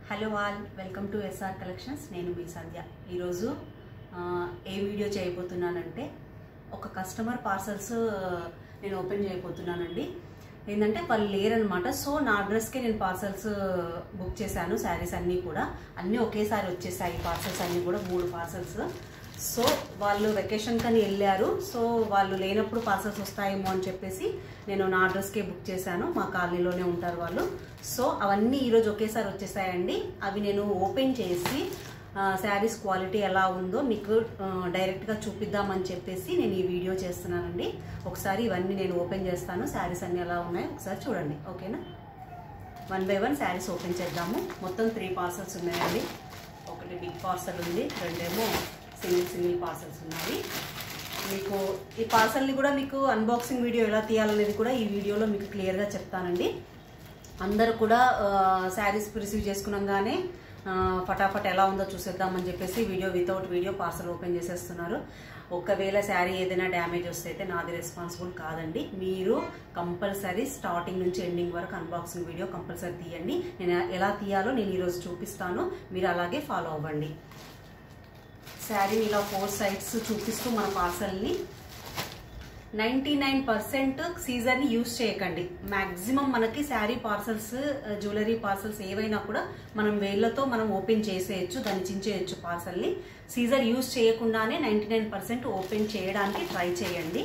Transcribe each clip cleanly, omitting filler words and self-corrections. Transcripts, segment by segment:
Hello all, welcome to SR collections. నేను మీ సంధ్య. ఈరోజు ఏ వీడియో చేయబోతున్నానంటే ఒక కస్టమర్ పార్సల్స్ నేను ఓపెన్ చేయబోతున్నానండి. ఏంటంటే వాళ్ళు లేరనమాట. సో నా అడ్రస్కే నేను పార్సల్స్ బుక్ చేశాను. శారీస్ అన్నీ కూడా అన్నీ ఒకేసారి వచ్చేసాయి. పార్సల్స్ అన్నీ కూడా 3 పార్సల్స్. సో వాళ్ళు వెకేషన్ కని వెళ్ళారు. సో వాళ్ళు లేనప్పుడు పార్సల్స్ వస్తాయేమో అని చెప్పేసి నేను నా అడ్రస్కే బుక్ చేశాను. మా కాలనీలోనే ఉంటారు వాళ్ళు. సో అవన్నీ ఈరోజు ఒకేసారి వచ్చేసాయండి. అవి నేను ఓపెన్ చేసి శారీస్ క్వాలిటీ ఎలా ఉందో మీకు డైరెక్ట్గా చూపిద్దామని చెప్పేసి నేను ఈ వీడియో చేస్తున్నానండి. ఒకసారి ఇవన్నీ నేను ఓపెన్ చేస్తాను. శారీస్ అన్నీ ఎలా ఉన్నాయో ఒకసారి చూడండి, ఓకేనా? 1 by 1 శారీస్ ఓపెన్ చేద్దాము. మొత్తం 3 పార్సల్స్ ఉన్నాయండి. ఒకటి బిగ్ పార్సల్ ఉంది, రెండేమో సింగిల్ పార్సల్స్ ఉన్నాయి. మీకు ఈ పార్సల్ని కూడా మీకు అన్బాక్సింగ్ వీడియో ఎలా తీయాలనేది కూడా ఈ వీడియోలో మీకు క్లియర్గా చెప్తానండి. అందరూ కూడా శారీస్ రిసీవ్ చేసుకున్నాగానే ఫటాఫట్ ఎలా ఉందో చూసేద్దామని చెప్పేసి వితౌట్ వీడియో పార్సల్ ఓపెన్ చేసేస్తున్నారు. ఒకవేళ శారీ ఏదైనా డ్యామేజ్ వస్తే అయితే నాది రెస్పాన్సిబుల్ కాదండి. మీరు కంపల్సరీ స్టార్టింగ్ నుంచి ఎండింగ్ వరకు అన్బాక్సింగ్ వీడియో కంపల్సరీ తీయండి. నేను ఎలా తీయాలో నేను ఈరోజు చూపిస్తాను, మీరు అలాగే ఫాలో అవ్వండి. శారీని ఇలా 4 సైడ్స్ చూపిస్తూ మన పార్సల్ని 99% సీజర్ని యూజ్ చేయకండి. మ్యాక్సిమం మనకి శారీ పార్సల్స్, జ్యువెలరీ పార్సల్స్ ఏవైనా కూడా మనం వేళ్ళతో మనం ఓపెన్ చేసేయచ్చు, దాన్ని చించేయచ్చు పార్సల్ని. సీజర్ యూజ్ చేయకుండానే 99% ఓపెన్ చేయడానికి ట్రై చేయండి.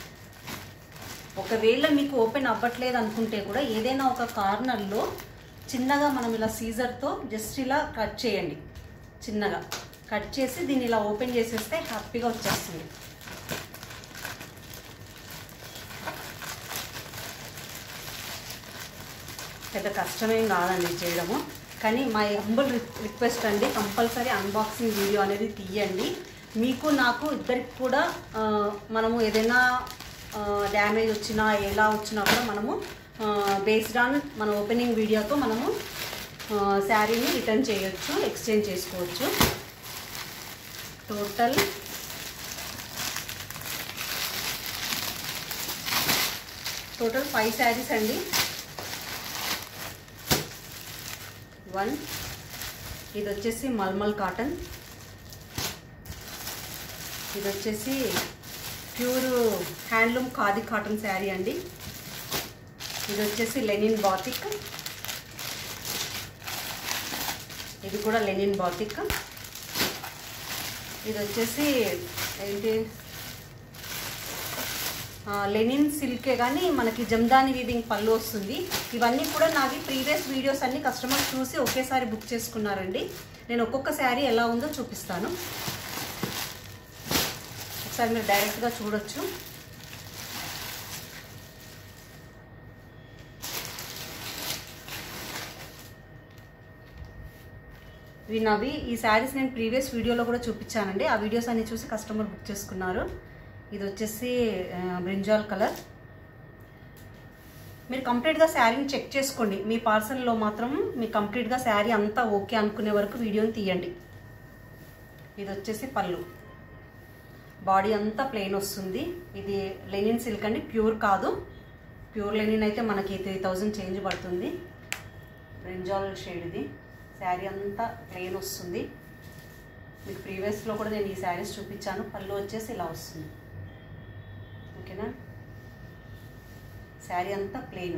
ఒకవేళ మీకు ఓపెన్ అవ్వట్లేదు అనుకుంటే కూడా ఏదైనా ఒక కార్నర్లో చిన్నగా మనం ఇలా సీజర్తో జస్ట్ ఇలా కట్ చేయండి. చిన్నగా కట్ చేసి దీన్ని ఇలా ఓపెన్ చేసేస్తే హ్యాపీగా వచ్చేస్తుంది. పెద్ద కష్టమేం కాదండి చేయడము. కానీ మా హంబుల్ రిక్వెస్ట్ అండి, కంపల్సరీ అన్బాక్సింగ్ వీడియో అనేది తీయండి. మీకు నాకు ఇద్దరికి కూడా మనము ఏదైనా డ్యామేజ్ వచ్చినా ఎలా వచ్చినా కూడా మనము బేస్డ్ ఆన్ మన ఓపెనింగ్ వీడియోతో మనము శారీని రిటర్న్ చేయొచ్చు, ఎక్స్చేంజ్ చేసుకోవచ్చు. టోటల్ 5 శారీస్ అండి. 1 ఇది వచ్చేసి మల్మల్ కాటన్, ఇది వచ్చేసి pure handloom khadi cotton sari అండి. ఇది వచ్చేసి లెనిన్ బాతిక్, ఇది కూడా లెనిన్ బాతిక్. ఇది వచ్చేసి ఏంటి లెనిన్ సిల్కే కానీ మనకి జమ్దాని వీవింగ్ పళ్ళు వస్తుంది. ఇవన్నీ కూడా నావి ప్రీవియస్ వీడియోస్ అన్ని కస్టమర్స్ చూసి ఒకేసారి బుక్ చేసుకున్నారండి. నేను ఒక్కొక్క శారీ ఎలా ఉందో చూపిస్తాను, ఒకసారి మీరు డైరెక్ట్గా చూడొచ్చు. నవి ఈ శారీస్ నేను ప్రీవియస్ వీడియోలో కూడా చూపించానండి. ఆ వీడియోస్ అన్ని చూసి కస్టమర్ బుక్ చేసుకున్నారు. ఇది వచ్చేసి బ్రింజాల్ కలర్. మీరు కంప్లీట్గా శారీని చెక్ చేసుకోండి. మీ పార్సల్లో మాత్రం మీ కంప్లీట్గా శారీ అంతా ఓకే అనుకునే వరకు వీడియోని తీయండి. ఇది వచ్చేసి పళ్ళు, బాడీ అంతా ప్లెయిన్ వస్తుంది. ఇది లెనిన్ సిల్క్ అండి, ప్యూర్ కాదు. ప్యూర్ లెనిన్ అయితే మనకి 3000 చేంజ్ పడుతుంది. బ్రింజాల్ షేడ్ ఇది. శారీ అంతా ప్లెయిన్ వస్తుంది. మీకు ప్రీవియస్లో కూడా నేను ఈ శారీస్ చూపించాను. పళ్ళు వచ్చేసి ఇలా వస్తుంది, ఓకేనా? శారీ అంతా ప్లెయిన్,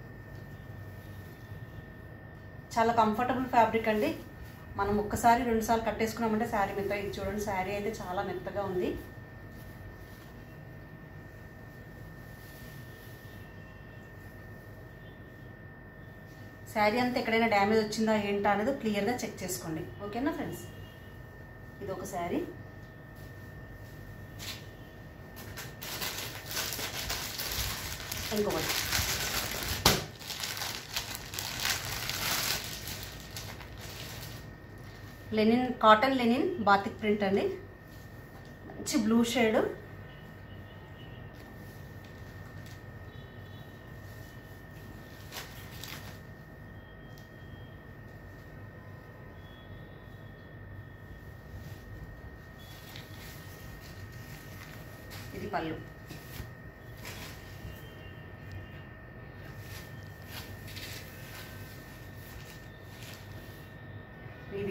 చాలా కంఫర్టబుల్ ఫ్యాబ్రిక్ అండి. మనం ఒక్కసారి 2 సార్లు కట్టేసుకున్నామంటే శారీ మెత్తగా, ఇది చూడండి శారీ అయితే చాలా మెత్తగా ఉంది. శారీ అంతా ఎక్కడైనా డ్యామేజ్ వచ్చిందా ఏంటా అనేది క్లియర్గా చెక్ చేసుకోండి, ఓకేనా ఫ్రెండ్స్? ఇది ఒక శారీ. ఇంకొకటి linen cotton linen batik print అండి. మంచి బ్లూ షేడ్. ఇది పళ్ళు.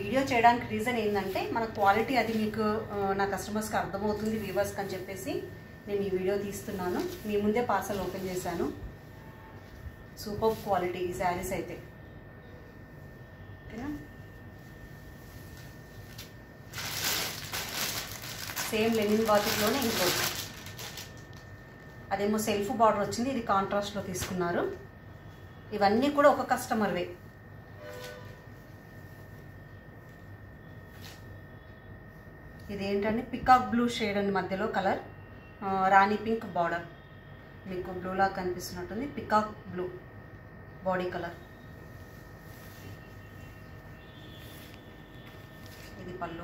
వీడియో చేయడానికి రీజన్ ఏంటంటే మన క్వాలిటీ అది మీకు నా కస్టమర్స్కి అర్థమవుతుంది, వ్యూవర్స్కి అని చెప్పేసి నేను ఈ వీడియో తీస్తున్నాను. మీ ముందే పార్సల్ ఓపెన్ చేశాను. సూపర్ క్వాలిటీ ఈ శారీస్ అయితే. ఓకేనా, సేమ్ లెనిన్ బాతిక్లోనే ఇంకోటి, అదేమో సెల్ఫ్ బార్డర్ వచ్చింది, ఇది కాంట్రాస్ట్లో తీసుకున్నారు. ఇవన్నీ కూడా ఒక కస్టమర్వే. ఇదేంటంటే పికాక్ బ్లూ షేడ్ అండి, మధ్యలో కలర్ రాణి పింక్ బార్డర్, మీకు బ్లూలా కనిపిస్తున్నట్టుంది. Peacock blue body colour. ఇది పళ్ళు.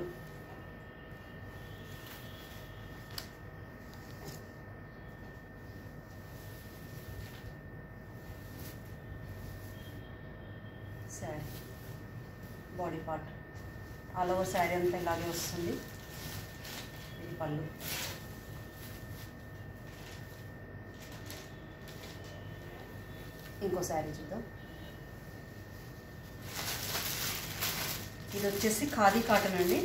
Sari body part all over sari అంతా ఇలాగే వస్తుంది. ఇది పళ్ళు. ఇంకో శారీ చూద్దాం. ఇది వచ్చేసి ఖాదీ కాటన్ అండి.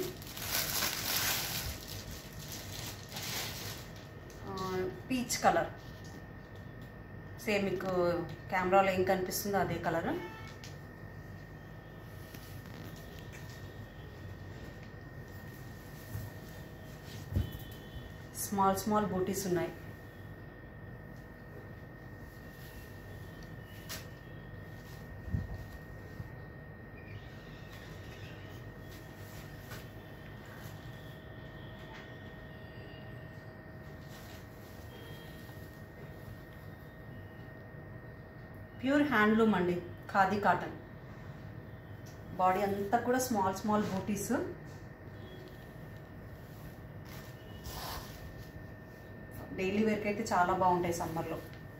పీచ్ కలర్, సేమ్ మీకు కెమెరాలో ఏం కనిపిస్తుందో అదే కలర్. స్మాల్ స్మాల్ బూటీస్ ఉన్నాయి. ప్యూర్ హ్యాండ్లూమ్ అండి, ఖాదీ కాటన్. బాడీ అంతా కూడా స్మాల్ స్మాల్ బూటీస్. డైలీ వేర్కి అయితే చాలా బాగుంటాయి సమ్మర్లో.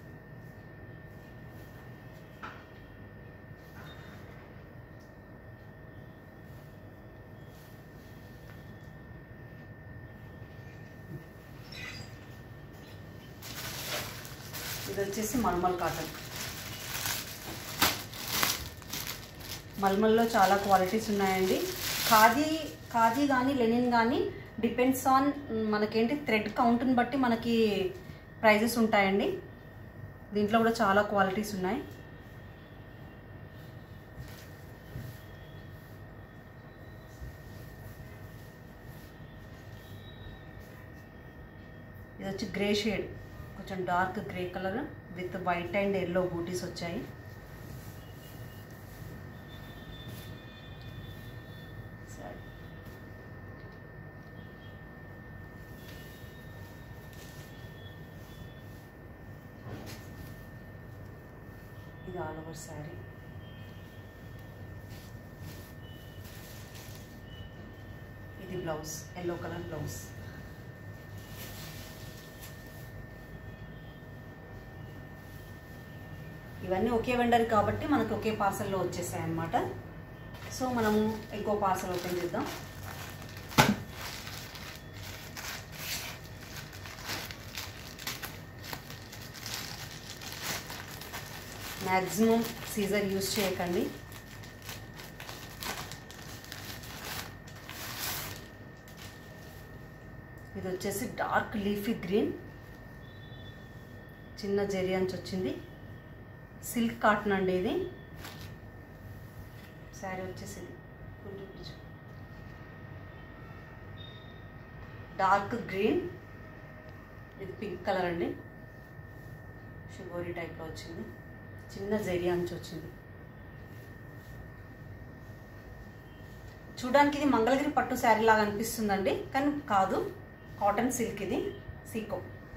ఇది వచ్చేసి మల్మల్ కాటన్. మల్మల్లో చాలా క్వాలిటీస్ ఉన్నాయండి. ఖాదీ కానీ లెనిన్ కానీ డిపెండ్స్ ఆన్ మనకేంటి థ్రెడ్ కౌంట్ని బట్టి మనకి ప్రైజెస్ ఉంటాయండి. దీంట్లో కూడా చాలా క్వాలిటీస్ ఉన్నాయి. ఇది వచ్చి గ్రే షేడ్, కొంచెం dark grey colour with white and yellow బూటీస్ వచ్చాయి. ఇది ఆల్ ఓవర్ శారీ. ఇది బ్లౌజ్, ఎల్లో కలర్ బ్లౌజ్. ఇవన్నీ ఒకే వెండర్ కాబట్టి మనకు ఒకే పార్సల్లో వచ్చేసాయి అన్నమాట. సో మనము ఇంకో పార్సల్ ఓపెన్ చేద్దాం. మ్యాక్సిమం సీజర్ యూజ్ చేయకండి. ఇది వచ్చేసి డార్క్ లీఫీ గ్రీన్, చిన్న జెరీ అంచు వచ్చింది. సిల్క్ కాటన్ అండి ఇది. శారీ వచ్చేసి డార్క్ గ్రీన్, ఇది పింక్ కలర్ అండి, షుగోరీ టైప్లో వచ్చింది. చిన్న జెరీ అంచు వచ్చింది. చూడడానికి ఇది మంగళగిరి పట్టు శారీ లాగా అనిపిస్తుందండి, కానీ కాదు, కాటన్ సిల్క్. ఇది సీకో.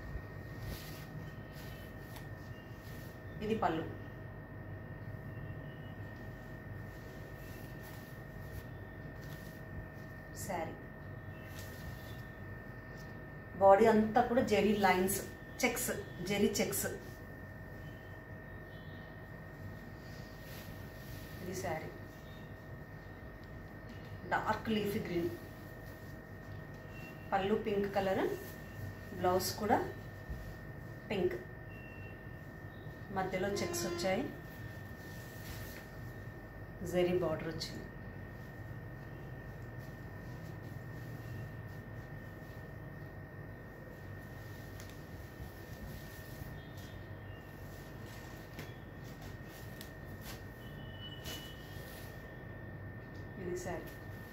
ఇది పళ్ళు. శారీ బాడీ అంతా కూడా zari lines, checks, zari checks. ఇది శారీ డార్క్ లీఫీ గ్రీన్, పళ్ళు పింక్ కలర్, బ్లౌజ్ కూడా పింక్, మధ్యలో చెక్స్ వచ్చాయి, జెరీ బార్డర్ వచ్చింది. ఇది sari.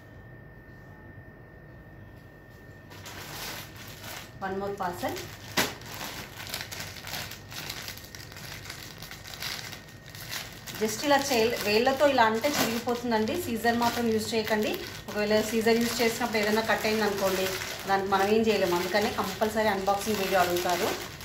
One more parcel. Just ఇలా వేళ్ళతో ఇలా అంటే చిరిగిపోతుందండి. సీజర్ మాత్రం యూజ్ చేయకండి. ఒకవేళ సీజర్ యూజ్ చేసినప్పుడు ఏదైనా కట్ అయింది అనుకోండి, దానికి మనం ఏం చేయలేము. అందుకని కంపల్సరీ అన్బాక్సింగ్ వీడియో అడుగుతారు.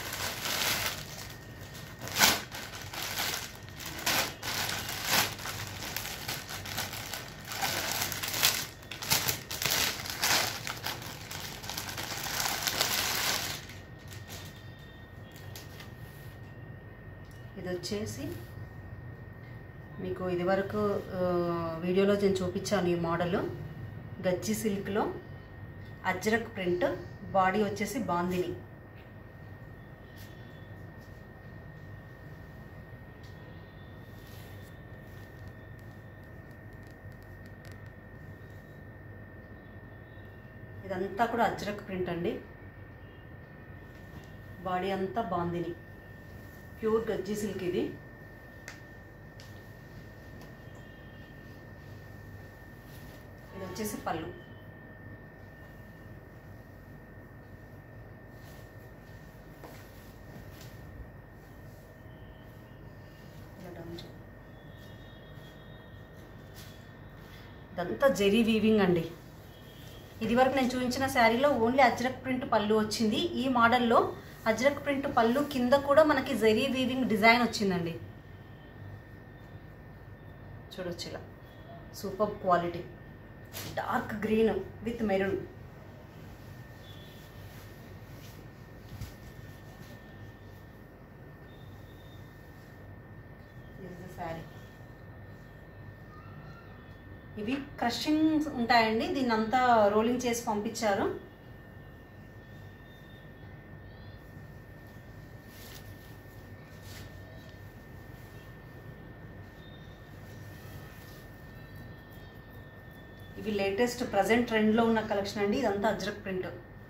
ఇది వచ్చేసి మీకు ఇదివరకు వీడియోలో నేను చూపించాను. ఈ మోడలు గజ్జి సిల్క్లో అజ్రక్ ప్రింట్, బాడీ వచ్చేసి బాందిని. ఇదంతా కూడా అజ్రక్ ప్రింట్ అండి. బాడీ అంతా బాందిని, ప్యూర్ గజ్జి సిల్క్. ఇది వచ్చేసి పళ్ళు. ఇదంతా జెరీ వీవింగ్ అండి. ఇది వరకు నేను చూపించిన శారీలో ఓన్లీ అజ్రక్ ప్రింట్ పళ్ళు వచ్చింది. ఈ మోడల్లో అజ్రక్ ప్రింట్ పళ్ళు కింద కూడా మనకి జెరీ వీవింగ్ డిజైన్ వచ్చిందండి. చూడొచ్చు ఇలా super quality. Dark green with maroon. Sari. ఇవి క్రషింగ్ ఉంటాయండి. దీన్ని అంతా రోలింగ్ చేసి పంపించారు. ఇవి లేటెస్ట్ ప్రజెంట్ ట్రెండ్లో ఉన్న కలెక్షన్ అండి. ఇదంతా అజ్రక్ ప్రింట్.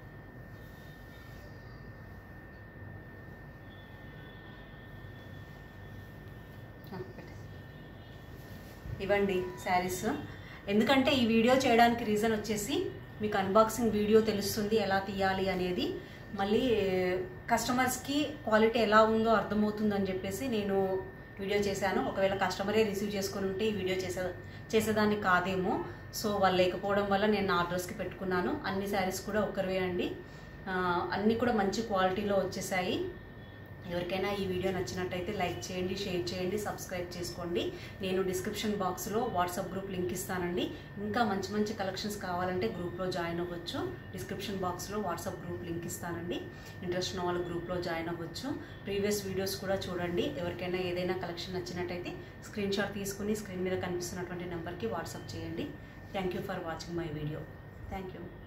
ఇవ్వండి శారీస్. ఎందుకంటే ఈ వీడియో చేయడానికి రీజన్ వచ్చేసి మీకు అన్బాక్సింగ్ వీడియో తెలుస్తుంది ఎలా తీయాలి అనేది. మళ్ళీ కస్టమర్స్కి క్వాలిటీ ఎలా ఉందో అర్థమవుతుందని చెప్పేసి నేను వీడియో చేశాను. ఒకవేళ కస్టమరే రిసీవ్ చేసుకొని ఉంటే ఈ వీడియో చేసేదాన్ని కాదేమో. సో వాళ్ళు లేకపోవడం వల్ల నేను ఆర్డర్స్కి పెట్టుకున్నాను. అన్ని శారీస్ కూడా ఒకరివే అండి. అన్నీ కూడా మంచి క్వాలిటీలో వచ్చేసాయి. ఎవరికైనా ఈ వీడియో నచ్చినట్టయితే లైక్ చేయండి, షేర్ చేయండి, సబ్స్క్రైబ్ చేసుకోండి. నేను డిస్క్రిప్షన్ బాక్స్లో వాట్సాప్ గ్రూప్ లింక్ ఇస్తానండి. ఇంకా మంచి మంచి కలెక్షన్స్ కావాలంటే గ్రూప్లో జాయిన్ అవ్వచ్చు. డిస్క్రిప్షన్ బాక్స్లో వాట్సాప్ గ్రూప్ లింక్ ఇస్తానండి. ఇంట్రెస్ట్ ఉన్న వాళ్ళు గ్రూప్లో జాయిన్ అవ్వచ్చు. ప్రీవియస్ వీడియోస్ కూడా చూడండి. ఎవరికైనా ఏదైనా కలెక్షన్ నచ్చినట్టయితే స్క్రీన్ షాట్ తీసుకుని స్క్రీన్ మీద కనిపిస్తున్నటువంటి నెంబర్కి వాట్సాప్ చేయండి. Thank you for watching my video. Thank you.